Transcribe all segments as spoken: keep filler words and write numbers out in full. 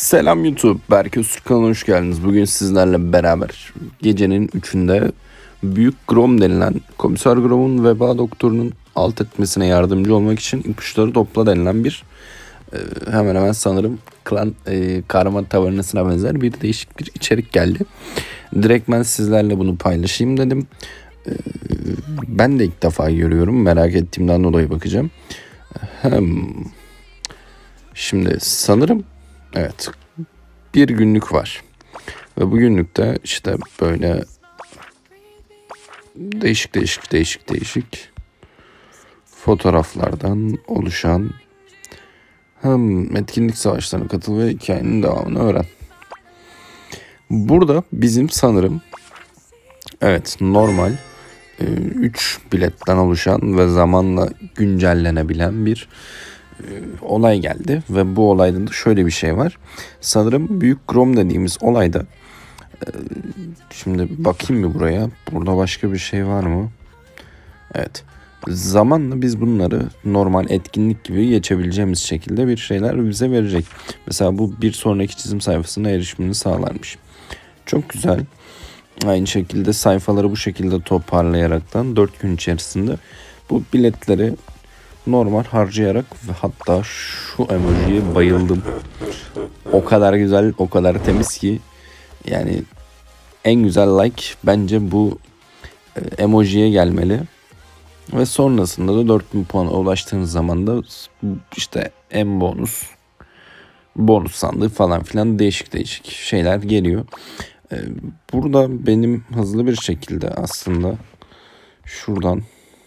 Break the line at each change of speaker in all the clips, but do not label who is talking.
Selam YouTube, Berke Öztürk kanalına hoş geldiniz. Bugün sizlerle beraber gecenin üçünde Büyük Grom denilen Komiser Grom'un veba doktorunun alt etmesine yardımcı olmak için ipuçları topla denilen bir e, hemen hemen sanırım klan e, kahraman tavernasına benzer bir değişik bir içerik geldi. Direkt ben sizlerle bunu paylaşayım dedim. E, ben de ilk defa görüyorum, merak ettiğimden dolayı bakacağım. Hem şimdi sanırım evet bir günlük var ve bu günlükte işte böyle değişik değişik değişik değişik fotoğraflardan oluşan hem etkinlik savaşlarına katıl ve hikayenin devamını öğren. Burada bizim sanırım evet normal üç biletten oluşan ve zamanla güncellenebilen bir olay geldi ve bu olayda da şöyle bir şey var. Sanırım Büyük Grom dediğimiz olayda şimdi bakayım mı buraya? Burada başka bir şey var mı? Evet. Zamanla biz bunları normal etkinlik gibi geçebileceğimiz şekilde bir şeyler bize verecek. Mesela bu bir sonraki çizim sayfasına erişimini sağlarmış. Çok güzel. Aynı şekilde sayfaları bu şekilde toparlayaraktan dört gün içerisinde bu biletleri normal harcayarak ve hatta şu emojiye bayıldım. O kadar güzel, o kadar temiz ki yani en güzel like bence bu emojiye gelmeli. Ve sonrasında da dört bin puana ulaştığınız zaman da işte en bonus, bonus sandığı falan filan değişik değişik şeyler geliyor. Burada benim hızlı bir şekilde aslında şuradan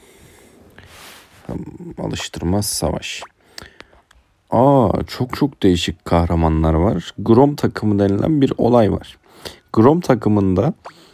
alıştırmaz savaş. Aa çok çok değişik kahramanlar var. Grom takımı denilen bir olay var. Grom takımında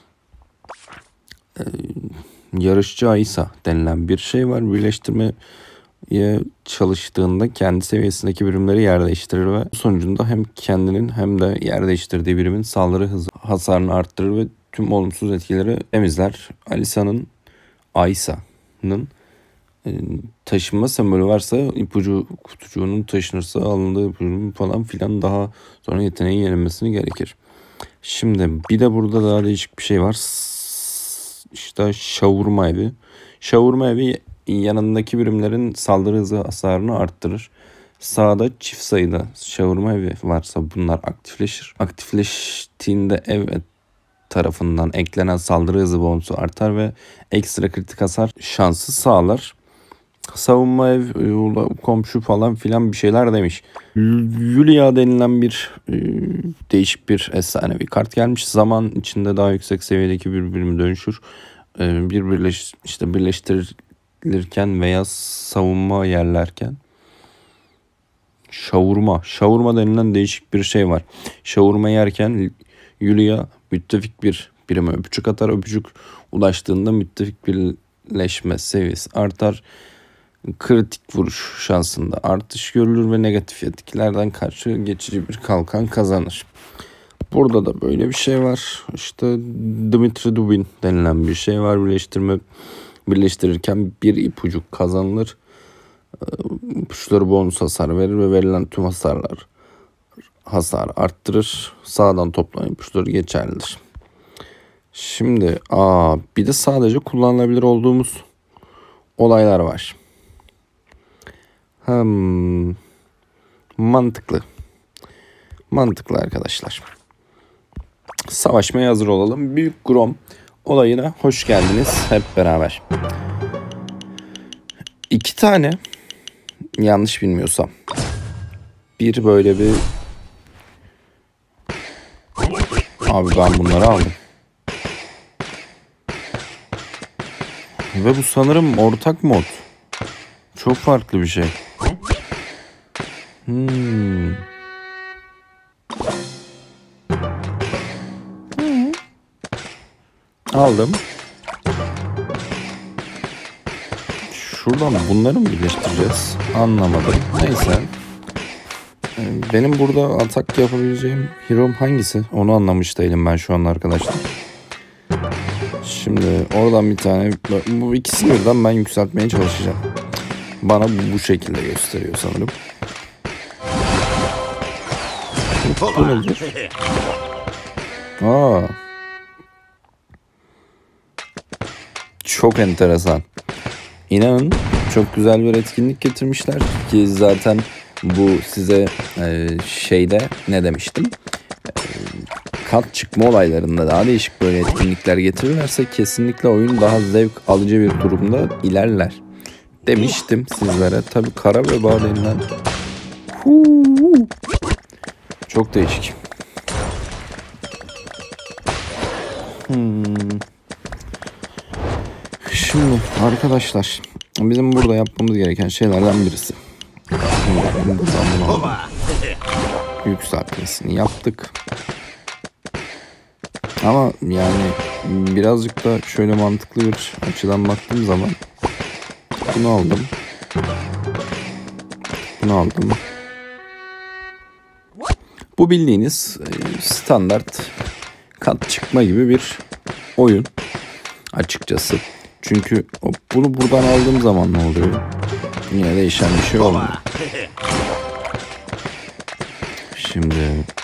e, yarışçı Aysa denilen bir şey var. Birleştirmeye çalıştığında kendi seviyesindeki birimleri yer değiştirir ve sonucunda hem kendinin hem de yer değiştirdiği birimin saldırı hızı hasarını arttırır ve tüm olumsuz etkileri temizler. Alisa'nın Aysa'nın taşınma sembolü varsa ipucu kutucuğunun taşınırsa alındığı ipucunun falan filan daha sonra yeteneğin yenilmesini gerekir. Şimdi bir de burada daha değişik bir şey var. İşte şavurma evi. Şavurma evi yanındaki birimlerin saldırı hızı hasarını arttırır. Sağda çift sayıda şavurma evi varsa bunlar aktifleşir. Aktifleştiğinde ev tarafından eklenen saldırı hızı bonusu artar ve ekstra kritik hasar şansı sağlar. Savunma ev, komşu falan filan bir şeyler demiş. Yulia denilen bir e, değişik bir efsanevi kart gelmiş. Zaman içinde daha yüksek seviyedeki bir birimi dönüşür. E, bir birleş işte birleştirilirken veya savunma yerlerken. Şavurma. Şavurma denilen değişik bir şey var. Şavurma yerken Yulia müttefik bir birime öpücük atar. Öpücük ulaştığında müttefik birleşme seviyesi artar. Kritik vuruş şansında artış görülür ve negatif etkilerden karşı geçici bir kalkan kazanır. Burada da böyle bir şey var. İşte Dimitri Dubin denilen bir şey var. Birleştirme birleştirirken bir ipucu kazanılır. İpuçları bonus hasar verir ve verilen tüm hasarlar hasar arttırır. Sağdan toplanan ipuçları geçerlidir. Şimdi aa bir de sadece kullanılabilir olduğumuz olaylar var. Hmm, mantıklı. Mantıklı arkadaşlar. Savaşmaya hazır olalım. Büyük Grom olayına hoş geldiniz hep beraber. İki tane yanlış bilmiyorsam bir böyle bir abi ben bunları aldım. Ve bu sanırım ortak mod. Çok farklı bir şey. Hmm. Aldım. Şuradan bunları mı birleştireceğiz? Anlamadım. Neyse. Benim burada atak yapabileceğim hero'm hangisi? Onu anlamış değilim ben şu an arkadaşlar. Şimdi oradan bir tane bu ikisini birden ben yükseltmeye çalışacağım. Bana bu şekilde gösteriyor sanırım. Bu nedir? Aa. Çok enteresan. İnanın çok güzel bir etkinlik getirmişler ki zaten bu size e, şeyde ne demiştim? E, kat çıkma olaylarında daha değişik böyle etkinlikler getirirlerse kesinlikle oyun daha zevk alıcı bir durumda ilerler. Demiştim sizlere. Tabii kara veba denilen. Huu. Çok değişik. Hmm. Şimdi arkadaşlar bizim burada yapmamız gereken şeylerden birisi. Buradan bunu aldım. Yükseltmesini yaptık. Ama yani birazcık da şöyle mantıklı bir açıdan baktığım zaman bunu aldım. Bunu aldım. Bu bildiğiniz standart kat çıkma gibi bir oyun açıkçası. Çünkü bunu buradan aldığım zaman ne oluyor? Yine değişen bir şey olmuyor. Şimdi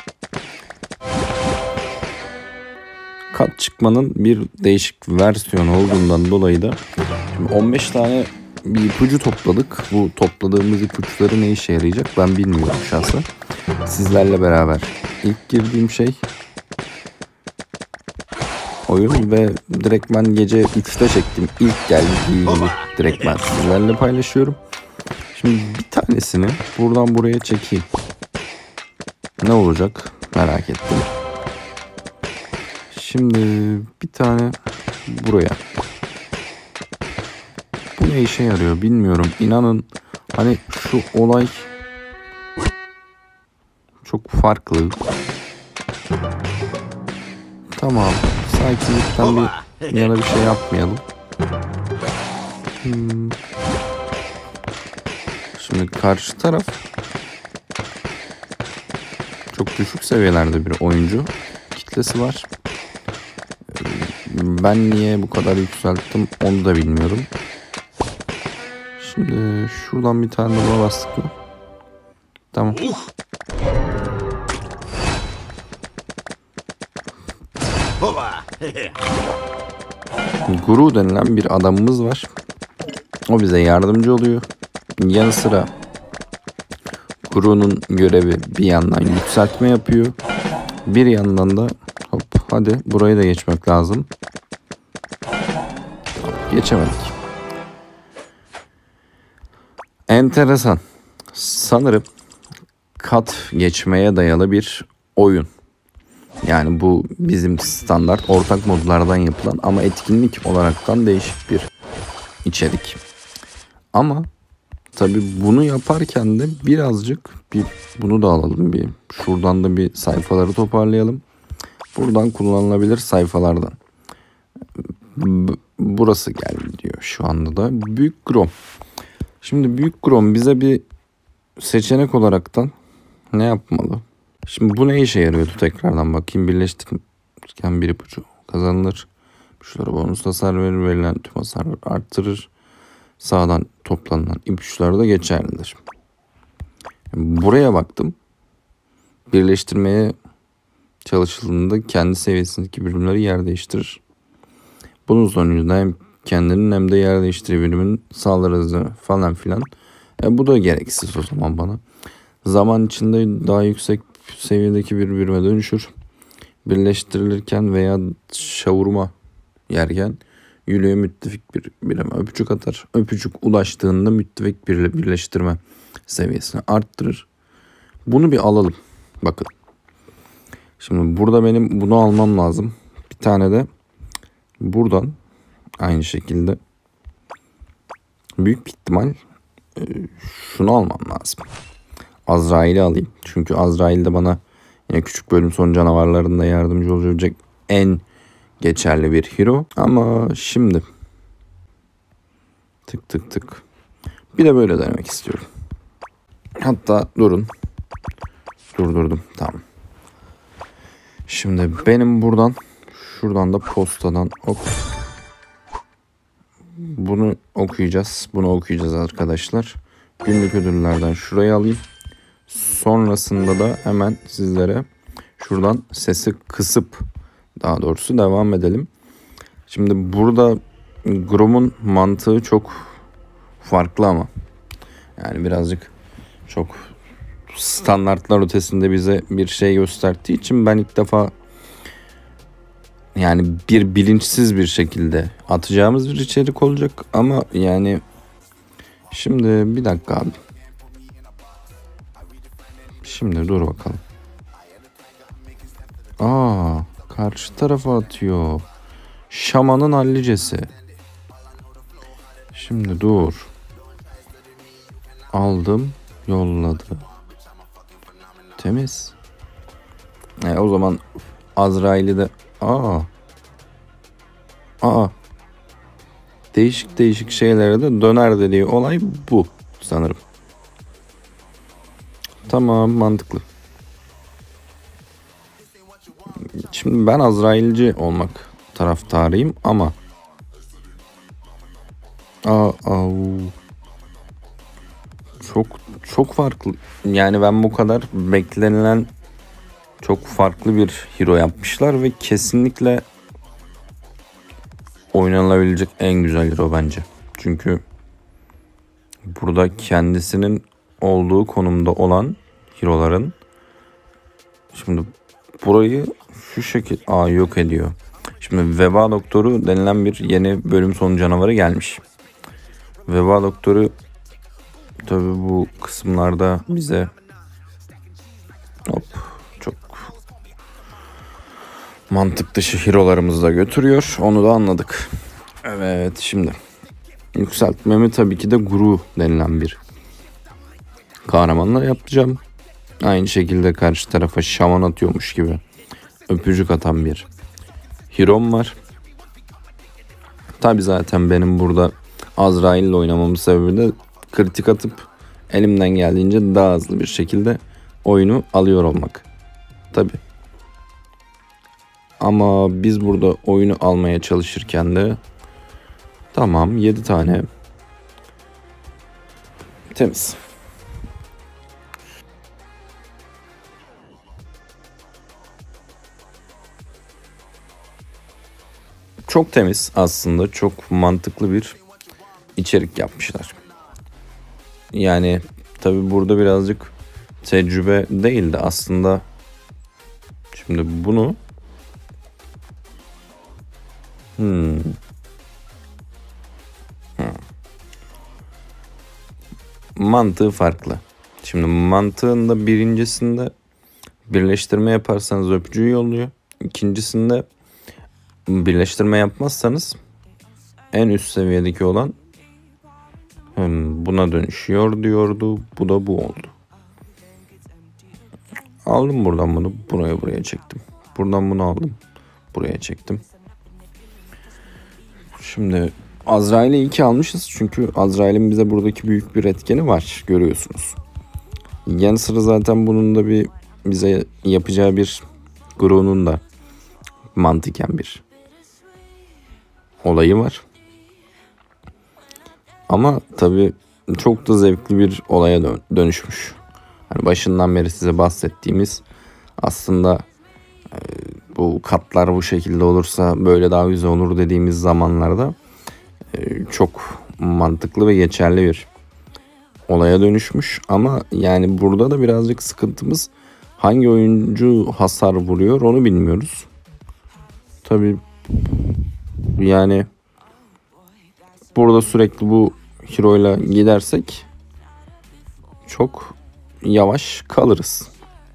kat çıkmanın bir değişik versiyonu olduğundan dolayı da şimdi on beş tane bir ipucu topladık. Bu topladığımız ipuçları ne işe yarayacak ben bilmiyorum şahsen. Sizlerle beraber ilk girdiğim şey oyun ve direkt ben gece üçte çektim. İlk geldiği gibi direkt ben sizlerle paylaşıyorum. Şimdi bir tanesini buradan buraya çekeyim. Ne olacak merak ettim. Şimdi bir tane buraya. Bu ne işe yarıyor bilmiyorum. İnanın hani şu olay çok farklı. Tamam. Sakinlikten bir yana bir şey yapmayalım. Hmm. Şimdi karşı taraf çok düşük seviyelerde bir oyuncu kitlesi var. Ben niye bu kadar yükselttim onu da bilmiyorum. Şimdi şuradan bir tane daha bastık mı? Tamam. Guru denilen bir adamımız var. O bize yardımcı oluyor. Yanı sıra Guru'nun görevi bir yandan yükseltme yapıyor. Bir yandan da hop hadi burayı da geçmek lazım. Geçemedik. Enteresan. Sanırım kat geçmeye dayalı bir oyun. Yani bu bizim standart ortak modlardan yapılan ama etkinlik olaraktan değişik bir içerik. Ama tabii bunu yaparken de birazcık bir bunu da alalım bir. Şuradan da bir sayfaları toparlayalım. Buradan kullanılabilir sayfalardan. Burası geldi diyor şu anda da. Büyük Grom. Şimdi Büyük Grom bize bir seçenek olaraktan ne yapmalı? Şimdi bu ne işe yarıyordu tekrardan bakayım. Birleştirirken bir ipucu kazanılır. İpuçları bonus hasar verir. Verilen tüm hasarı arttırır. Sağdan toplanılan ipuçları da geçerlidir. Buraya baktım. Birleştirmeye çalışıldığında kendi seviyesindeki birimleri yer değiştirir. Bunun sonucunda hem kendinin hem de yer değiştiri birimin sağlar falan filan. E, bu da gereksiz o zaman bana. Zaman içinde daha yüksek seviyedeki bir birime dönüşür. Birleştirilirken veya şavurma yerken yüleğe müttefik bir birime öpücük atar. Öpücük ulaştığında müttefik bir birleştirme seviyesini arttırır. Bunu bir alalım. Bakın. Şimdi burada benim bunu almam lazım. Bir tane de buradan aynı şekilde büyük bir ihtimal şunu almam lazım. Azrail'i alayım. Çünkü Azrail de bana yine küçük bölüm sonu canavarlarında yardımcı olacak en geçerli bir hero. Ama şimdi tık tık tık. Bir de böyle denemek istiyorum. Hatta durun. Durdurdum. Tamam. Şimdi benim buradan şuradan da postadan hop. Bunu okuyacağız. Bunu okuyacağız arkadaşlar. Günlük ödüllerden şurayı alayım. sonrasında da hemen sizlere şuradan sesi kısıp daha doğrusu devam edelim. Şimdi burada Grom'un mantığı çok farklı ama yani birazcık çok standartlar ötesinde bize bir şey gösterdiği için ben ilk defa yani bir bilinçsiz bir şekilde atacağımız bir içerik olacak ama yani şimdi bir dakika abi. Şimdi dur bakalım. Aa, karşı tarafa atıyor. Şamanın hallicesi. Şimdi dur. Aldım, yolladı. Temiz. E, o zaman Azrail'i de aa. Aa. Değişik değişik şeylere de döner dediği olay bu sanırım. Tamam, mantıklı. Şimdi ben Azrailci olmak taraftarıyım ama aa, aa, çok çok farklı. Yani ben bu kadar beklenilen çok farklı bir hero yapmışlar ve kesinlikle oynanabilecek en güzel hero bence. Çünkü burada kendisinin olduğu konumda olan hero'ların şimdi burayı şu şekilde aa, yok ediyor. Şimdi Veba Doktoru denilen bir yeni bölüm sonu canavarı gelmiş. Veba Doktoru tabi bu kısımlarda bize hop çok mantık dışı hero'larımızı da götürüyor. Onu da anladık. Evet, şimdi yükseltmemi tabii ki de Guru denilen bir kahramanla yapacağım. Aynı şekilde karşı tarafa şaman atıyormuş gibi öpücük atan bir hero'm var. Tabii zaten benim burada Azrail ile oynamamın sebebi de kritik atıp elimden geldiğince daha hızlı bir şekilde oyunu alıyor olmak. Tabii. Ama biz burada oyunu almaya çalışırken de tamam, yedi tane temiz. Çok temiz aslında, çok mantıklı bir içerik yapmışlar. Yani tabi burada birazcık tecrübe değil de aslında şimdi bunu hmm. Hmm. mantığı farklı. Şimdi mantığında birincisinde birleştirme yaparsanız öpücüğü yolluyor. İkincisinde birleştirme yapmazsanız en üst seviyedeki olan hmm, buna dönüşüyor diyordu. Bu da bu oldu. Aldım buradan bunu. Buraya buraya çektim. Buradan bunu aldım. Buraya çektim. Şimdi Azrail'i iyi ki almışız. Çünkü Azrail'in bize buradaki büyük bir etkeni var. Görüyorsunuz. Yanı sıra zaten bunun da bir bize yapacağı bir Gro'nun da mantıken bir olayı var. Ama tabii çok da zevkli bir olaya dönüşmüş. Hani başından beri size bahsettiğimiz aslında e, bu katlar bu şekilde olursa böyle daha güzel olur dediğimiz zamanlarda e, çok mantıklı ve geçerli bir olaya dönüşmüş. Ama yani burada da birazcık sıkıntımız, hangi oyuncu hasar vuruyor onu bilmiyoruz. Tabii yani burada sürekli bu hero'yla gidersek çok yavaş kalırız.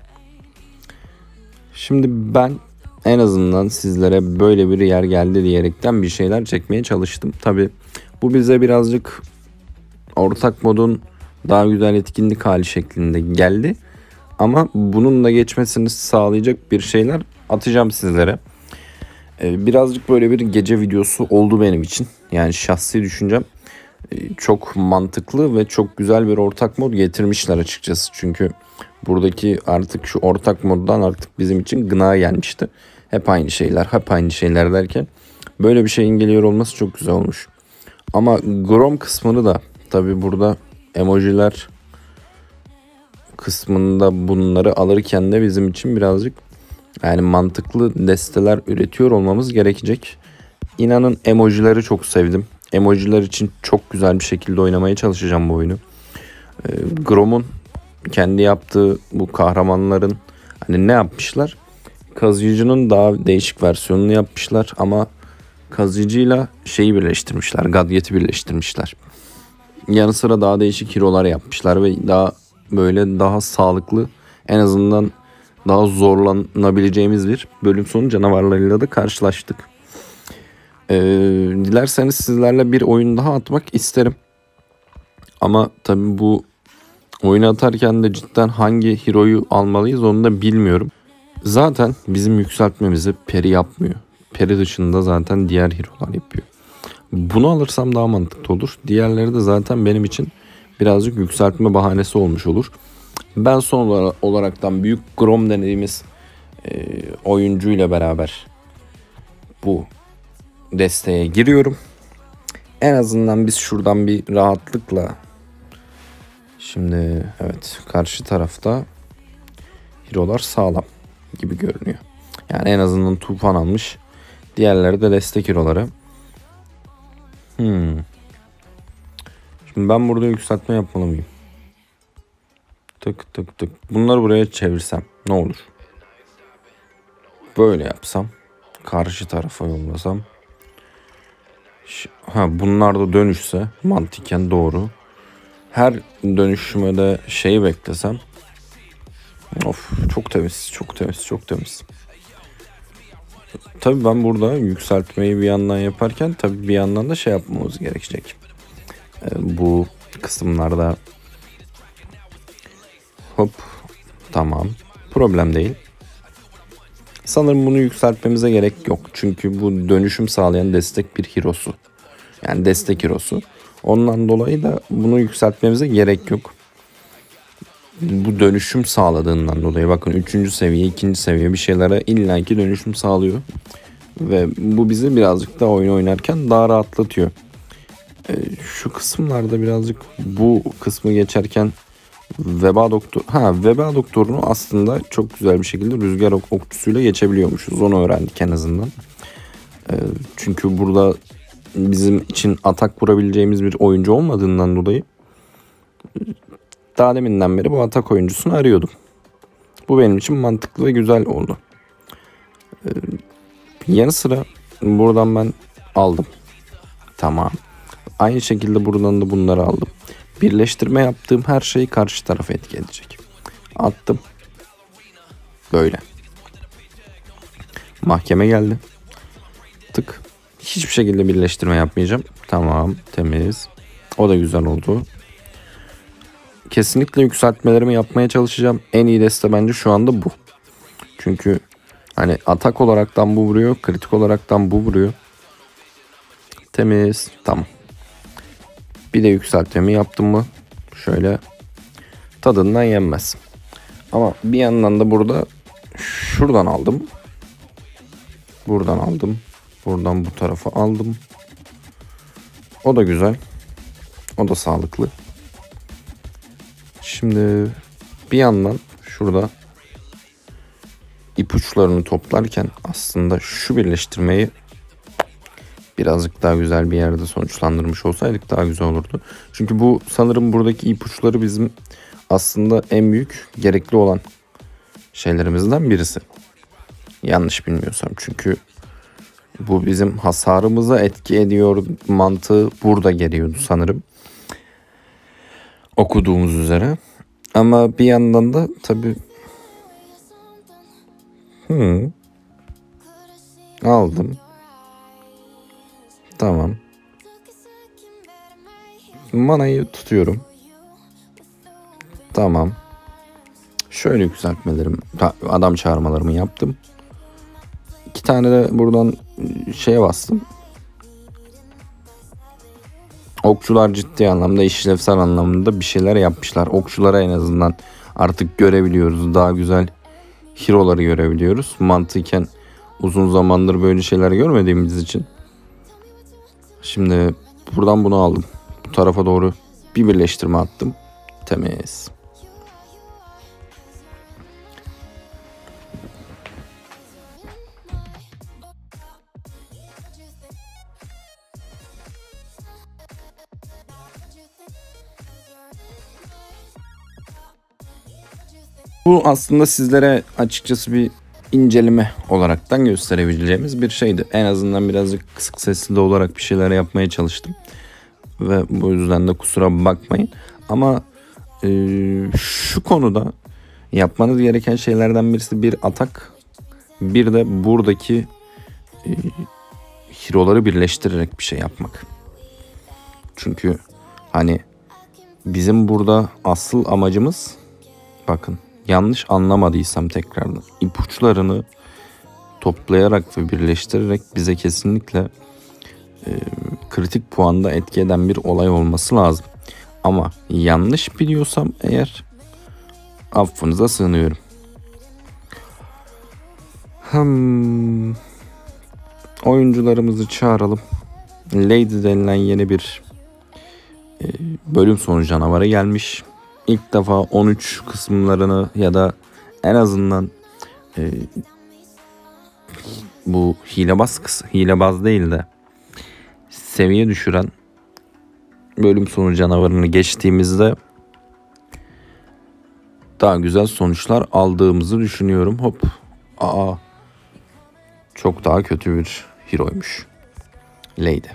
Şimdi ben en azından sizlere böyle bir yer geldi diyerekten bir şeyler çekmeye çalıştım. Tabii bu bize birazcık ortak modun daha güzel etkinlik hali şeklinde geldi. Ama bunun da geçmesini sağlayacak bir şeyler atacağım sizlere. Ee, birazcık böyle bir gece videosu oldu benim için. Yani şahsi düşüncem e, çok mantıklı ve çok güzel bir ortak mod getirmişler açıkçası. Çünkü buradaki artık şu ortak moddan artık bizim için gına gelmişti. Hep aynı şeyler, hep aynı şeyler derken böyle bir şeyin geliyor olması çok güzel olmuş. Ama Grom kısmını da tabii burada emojiler kısmında bunları alırken de bizim için birazcık yani mantıklı desteler üretiyor olmamız gerekecek. İnanın emojileri çok sevdim. Emojiler için çok güzel bir şekilde oynamaya çalışacağım bu oyunu. Ee, Grom'un kendi yaptığı bu kahramanların hani ne yapmışlar? Kazıyıcının daha değişik versiyonunu yapmışlar ama kazıyıcıyla şeyi birleştirmişler. Gadget'i birleştirmişler. Yanı sıra daha değişik hero'lar yapmışlar ve daha böyle daha sağlıklı, en azından daha zorlanabileceğimiz bir bölüm sonu canavarlarıyla da karşılaştık. Ee, dilerseniz sizlerle bir oyun daha atmak isterim. Ama tabii bu oyunu atarken de cidden hangi hero'yu almalıyız onu da bilmiyorum. Zaten bizim yükseltmemizi peri yapmıyor. Peri dışında zaten diğer hero'lar yapıyor. Bunu alırsam daha mantıklı olur. Diğerleri de zaten benim için birazcık yükseltme bahanesi olmuş olur. Ben son olaraktan büyük Grom dediğimiz e, oyuncuyla beraber bu desteğe giriyorum. En azından biz şuradan bir rahatlıkla, şimdi evet, karşı tarafta hero'lar sağlam gibi görünüyor. Yani en azından Tufan almış. Diğerleri de destek hero'ları. Hmm. Şimdi ben burada yükseltme yapmalı mıyım? Tık tık tık. Bunları buraya çevirsem ne olur? Böyle yapsam. Karşı tarafa yollasam. Ha, bunlar da dönüşse mantıken doğru. Her dönüşüme de şeyi beklesem. Of, çok temiz, çok temiz, çok temiz. Tabii ben burada yükseltmeyi bir yandan yaparken tabii bir yandan da şey yapmamız gerekecek. Ee, bu kısımlarda hop, tamam, problem değil. Sanırım bunu yükseltmemize gerek yok. Çünkü bu dönüşüm sağlayan destek bir hero'su. Yani destek hero'su. Ondan dolayı da bunu yükseltmemize gerek yok. Bu dönüşüm sağladığından dolayı bakın üçüncü seviye, ikinci seviye bir şeylere illaki dönüşüm sağlıyor. Ve bu bizi birazcık da oyun oynarken daha rahatlatıyor. Ee, şu kısımlarda birazcık bu kısmı geçerken Veba doktor, ha veba doktorunu aslında çok güzel bir şekilde rüzgar ok okçusuyla geçebiliyormuşuz. Onu öğrendik en azından. Ee, çünkü burada bizim için atak vurabileceğimiz bir oyuncu olmadığından dolayı daha deminden beri bu atak oyuncusunu arıyordum. Bu benim için mantıklı ve güzel oldu. Ee, yanı sıra buradan ben aldım. Tamam. Aynı şekilde buradan da bunları aldım. Birleştirme yaptığım her şeyi karşı tarafa etki edecek. Attım. Böyle. Mahkeme geldi. Tık. Hiçbir şekilde birleştirme yapmayacağım. Tamam. Temiz. O da güzel oldu. Kesinlikle yükseltmelerimi yapmaya çalışacağım. En iyi deste bence şu anda bu. Çünkü hani atak olaraktan bu vuruyor. Kritik olaraktan bu vuruyor. Temiz. Tamam. Bir de yükseltmemi yaptım mı şöyle tadından yenmez. Ama bir yandan da burada şuradan aldım. Buradan aldım. Buradan bu tarafa aldım. O da güzel. O da sağlıklı. Şimdi bir yandan şurada ipuçlarını toplarken aslında şu birleştirmeyi birazcık daha güzel bir yerde sonuçlandırmış olsaydık daha güzel olurdu. Çünkü bu sanırım buradaki ipuçları bizim aslında en büyük gerekli olan şeylerimizden birisi. Yanlış bilmiyorsam. Çünkü bu bizim hasarımıza etki ediyor mantığı burada geliyordu sanırım. Okuduğumuz üzere. Ama bir yandan da tabii hmm, aldım. Tamam. Manayı tutuyorum. Tamam. Şöyle yükseltmelerim, adam çağırmalarımı yaptım. İki tane de buradan şeye bastım. Okçular ciddi anlamda, işlevsel anlamda bir şeyler yapmışlar. Okçulara en azından artık görebiliyoruz. Daha güzel hero'ları görebiliyoruz. Mantıken uzun zamandır böyle şeyler görmediğimiz için. Şimdi buradan bunu aldım. Bu tarafa doğru bir birleştirme attım. Temiz. Bu aslında sizlere açıkçası bir inceleme olaraktan gösterebileceğimiz bir şeydi. En azından birazcık kısık sesli de olarak bir şeyler yapmaya çalıştım. Ve bu yüzden de kusura bakmayın. Ama e, şu konuda yapmanız gereken şeylerden birisi bir atak. Bir de buradaki e, hero'ları birleştirerek bir şey yapmak. Çünkü hani bizim burada asıl amacımız, bakın yanlış anlamadıysam tekrardan, ipuçlarını toplayarak ve birleştirerek bize kesinlikle e, kritik puanda etki eden bir olay olması lazım. Ama yanlış biliyorsam eğer affınıza sığınıyorum. Hmm. Oyuncularımızı çağıralım. Lady denilen yeni bir e, bölüm sonu canavarı gelmiş. İlk defa on üç kısımlarını ya da en azından e, bu hilebaz kısmı, hilebaz değil de seviye düşüren bölüm sonu canavarını geçtiğimizde daha güzel sonuçlar aldığımızı düşünüyorum. Hop. Aa. Çok daha kötü bir hero'ymuş. Lady.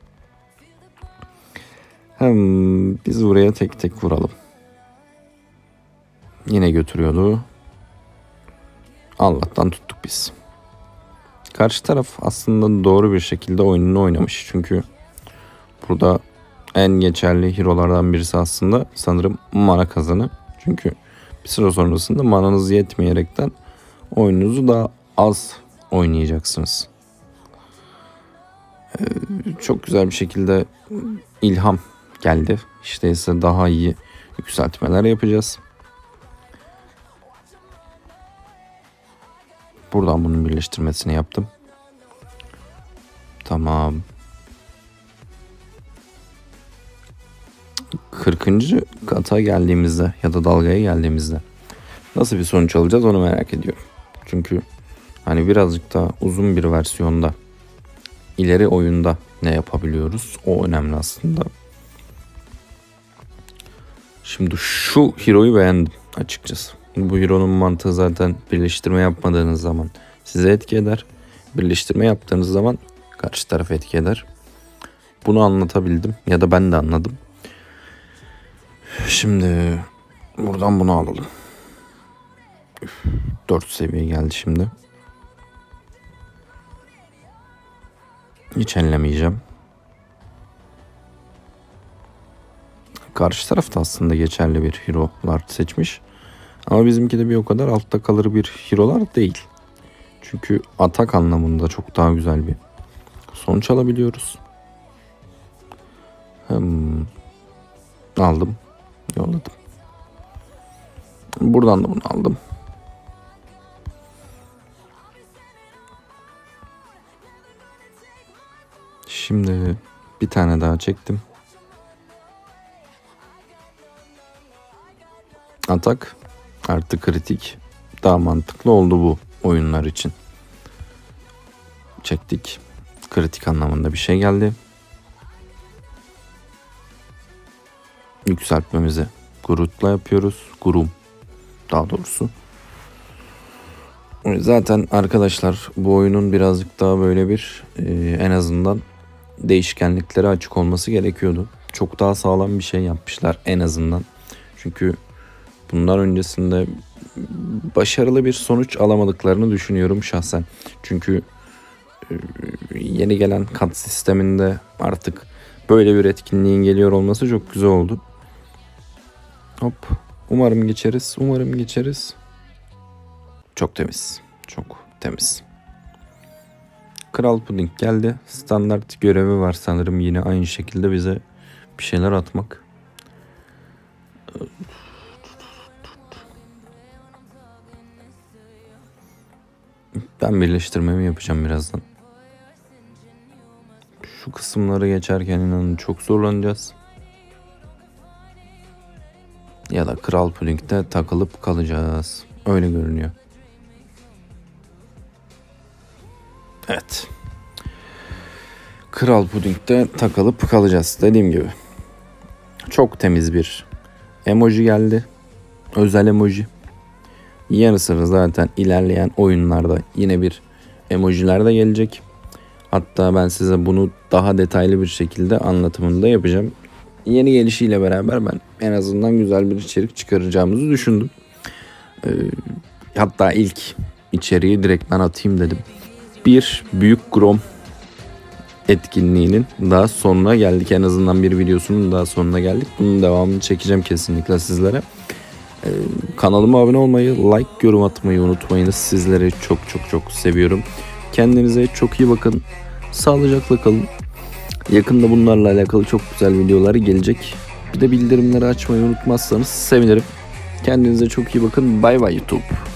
Hem biz buraya tek tek vuralım. Yine götürüyordu. Allah'tan tuttuk biz. Karşı taraf aslında doğru bir şekilde oyununu oynamış. Çünkü burada en geçerli hero'lardan birisi aslında sanırım mana kazanı. Çünkü bir süre sonrasında mananız yetmeyerekten oyununuzu daha az oynayacaksınız. Ee, çok güzel bir şekilde ilham geldi. İşte ise daha iyi yükseltmeler yapacağız. Buradan bunun birleştirmesini yaptım. Tamam. kırkıncı kata geldiğimizde ya da dalgaya geldiğimizde nasıl bir sonuç alacağız onu merak ediyorum. Çünkü hani birazcık daha uzun bir versiyonda ileri oyunda ne yapabiliyoruz? O önemli aslında. Şimdi şu hero'yu beğendim açıkçası. Bu hero'nun mantığı zaten birleştirme yapmadığınız zaman size etki eder. Birleştirme yaptığınız zaman karşı taraf etki eder. Bunu anlatabildim ya da ben de anladım. Şimdi buradan bunu alalım. dört seviye geldi şimdi. Hiç ellemeyeceğim. Karşı tarafta aslında geçerli bir hero'lar seçmiş. Ama bizimki de bir o kadar altta kalır bir hero'lar değil. Çünkü atak anlamında çok daha güzel bir sonuç alabiliyoruz. Hmm. Aldım. Yolladım. Buradan da bunu aldım. Şimdi bir tane daha çektim. Atak artı kritik daha mantıklı oldu bu oyunlar için. Çektik. Kritik anlamında bir şey geldi. Yükseltmemizi Groot'la yapıyoruz. Groom daha doğrusu. Zaten arkadaşlar bu oyunun birazcık daha böyle bir e, en azından değişkenliklere açık olması gerekiyordu. Çok daha sağlam bir şey yapmışlar en azından. Çünkü bundan öncesinde başarılı bir sonuç alamadıklarını düşünüyorum şahsen. Çünkü e, yeni gelen kat sisteminde artık böyle bir etkinliğin geliyor olması çok güzel oldu. Hop. Umarım geçeriz. Umarım geçeriz. Çok temiz. Çok temiz. Kral Puding geldi. Standart görevi var sanırım yine aynı şekilde bize bir şeyler atmak. Ben birleştirmemi yapacağım birazdan. Şu kısımları geçerken inanın çok zorlanacağız. Ya da Kral Puding'de takılıp kalacağız. Öyle görünüyor. Evet. Kral Puding'de takılıp kalacağız. Dediğim gibi. Çok temiz bir emoji geldi. Özel emoji. Yanı sıra zaten ilerleyen oyunlarda yine bir emojiler de gelecek. Hatta ben size bunu daha detaylı bir şekilde anlatımını da yapacağım. Yeni gelişiyle beraber ben en azından güzel bir içerik çıkaracağımızı düşündüm. Ee, hatta ilk içeriği direkt ben atayım dedim. Bir büyük Grom etkinliğinin daha sonuna geldik. En azından bir videosunun daha sonuna geldik. Bunun devamını çekeceğim kesinlikle sizlere. Ee, kanalıma abone olmayı, like, yorum atmayı unutmayınız. Sizleri çok çok çok seviyorum. Kendinize çok iyi bakın. Sağlıcakla kalın. Yakında bunlarla alakalı çok güzel videolar gelecek. Bir de bildirimleri açmayı unutmazsanız sevinirim. Kendinize çok iyi bakın. Bay bay YouTube.